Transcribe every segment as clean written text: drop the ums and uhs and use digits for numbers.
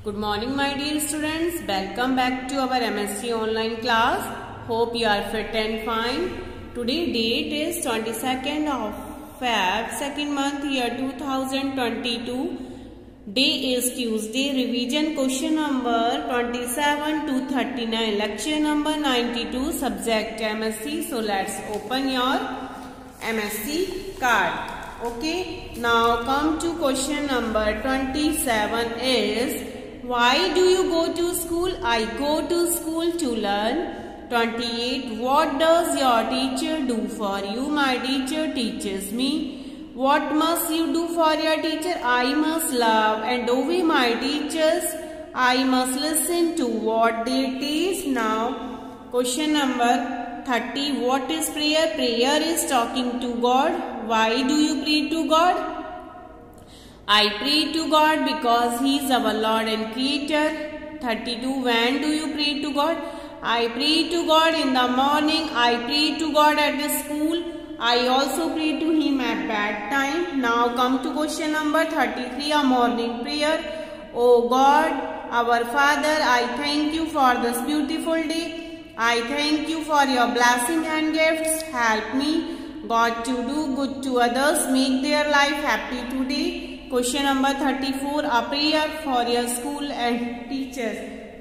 Good morning, my dear students. Welcome back to our MSc online class. Hope you are fit and fine. Today date is 22nd of Feb, second month, year 2022. Day is Tuesday. Revision question number 27 to 39. Lecture number 92. Subject MSc. So let's open your MSc card. Okay. Now come to question number 27 is, why do you go to school? I go to school to learn. 28. What does your teacher do for you? My teacher teaches me. What must you do for your teacher? I must love and obey my teachers. I must listen to what they teach. Now, question number 30. What is prayer? Prayer is talking to God. Why do you pray to God? I pray to God because He is our Lord and Creator. 32. When do you pray to God? I pray to God in the morning. I pray to God at the school. I also pray to Him at bed time. Now come to question number 33, a morning prayer. O God, our Father, I thank you for this beautiful day. I thank you for your blessing and gifts. Help me, God, to do good to others. Make their life happy today. Question number 34, a prayer for your school and teachers.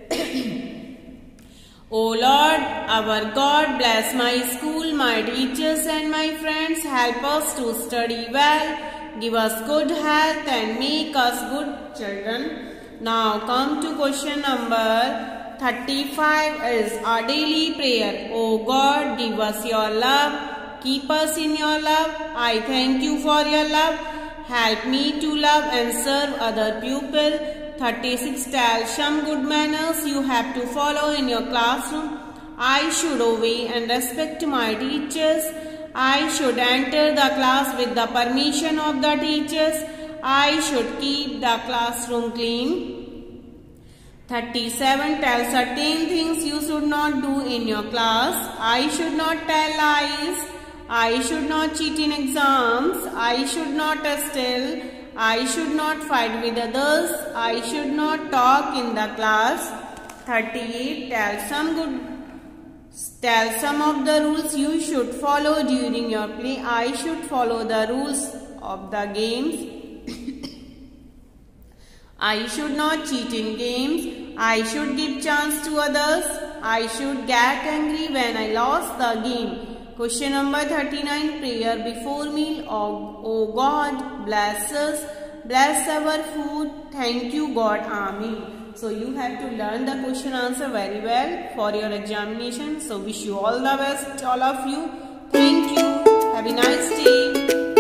O Lord, our God, bless my school, my teachers and my friends. Help us to study well. Give us good health and make us good children. Now come to question number 35 is a daily prayer. O God, give us your love. Keep us in your love. I thank you for your love. Help me to love and serve other people. 36. Tell some good manners you have to follow in your classroom. I should obey and respect my teachers. I should enter the class with the permission of the teachers. I should keep the classroom clean. 37. Tell certain things you should not do in your class. I should not tell lies. I should not cheat in exams. I should not steal. I should not fight with others. I should not talk in the class. 38. Tell some of the rules you should follow during your play. I should follow the rules of the games. I should not cheat in games. I should give chance to others. I should get angry when I lost the game. Question number 39, prayer before meal. O God, bless us, bless our food. Thank you, God. Amen. So you have to learn the question answer very well for your examination. So wish you all the best, all of you. Thank you. Have a nice day.